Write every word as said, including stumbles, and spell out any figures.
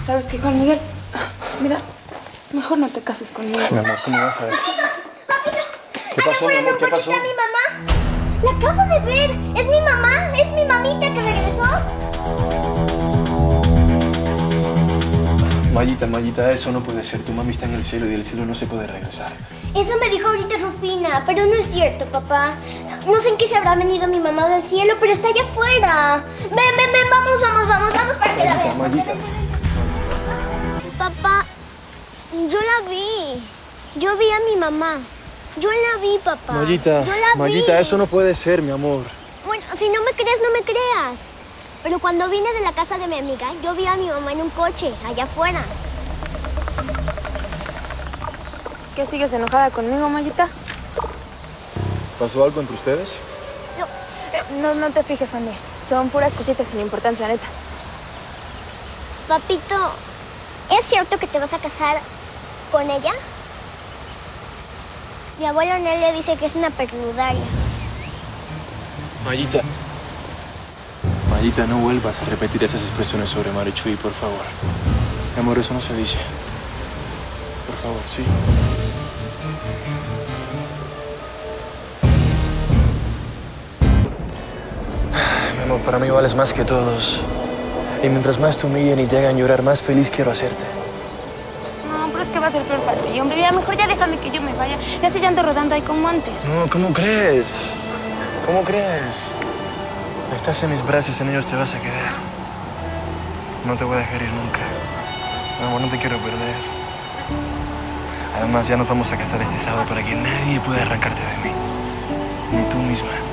¿Sabes qué, Juan Miguel? Mira, mejor no te cases conmigo. Mi amor, ¿cómo vas a ver? ¿Qué pasó, mi amor? ¿Qué pasó? ¿Está mi mamá? La acabo de ver. Es mi mamá. Es mi mamita que regresó. Mayita, Mayita, eso no puede ser. Tu mami está en el cielo y del cielo no se puede regresar. Eso me dijo ahorita Rufina, pero no es cierto, papá. No sé en qué se habrá venido mi mamá del cielo, pero está allá afuera. Ven, ven, ven, vamos, vamos, vamos, vamos para que la veas. Mayita. Papá, yo la vi. Yo vi a mi mamá. Yo la vi, papá. Mayita, yo la Mayita, vi. eso no puede ser, mi amor. Bueno, si no me crees, no me creas. Pero cuando vine de la casa de mi amiga, yo vi a mi mamá en un coche, allá afuera. ¿Qué, sigues enojada conmigo, Mayita? ¿Pasó algo entre ustedes? No. Eh, no, no te fijes, Juan Miguel. Son puras cositas sin importancia, neta. Papito, ¿es cierto que te vas a casar con ella? Mi abuelo Nelly dice que es una perludaria. Mayita. Mayita, no vuelvas a repetir esas expresiones sobre Marichuy, por favor. Mi amor, eso no se dice. Por favor, sí. Mi amor, para mí vales más que todos. Y mientras más te humillen y te hagan llorar, más feliz quiero hacerte. No, pero es que va a ser peor para ti, hombre. Ya mejor ya déjame que yo me vaya. Ya se ando rodando ahí como antes. No, ¿cómo crees? ¿Cómo crees? Estás en mis brazos, en ellos te vas a quedar. No te voy a dejar ir nunca. Mi amor, no te quiero perder. Además, ya nos vamos a casar este sábado para que nadie pueda arrancarte de mí. Ni tú misma.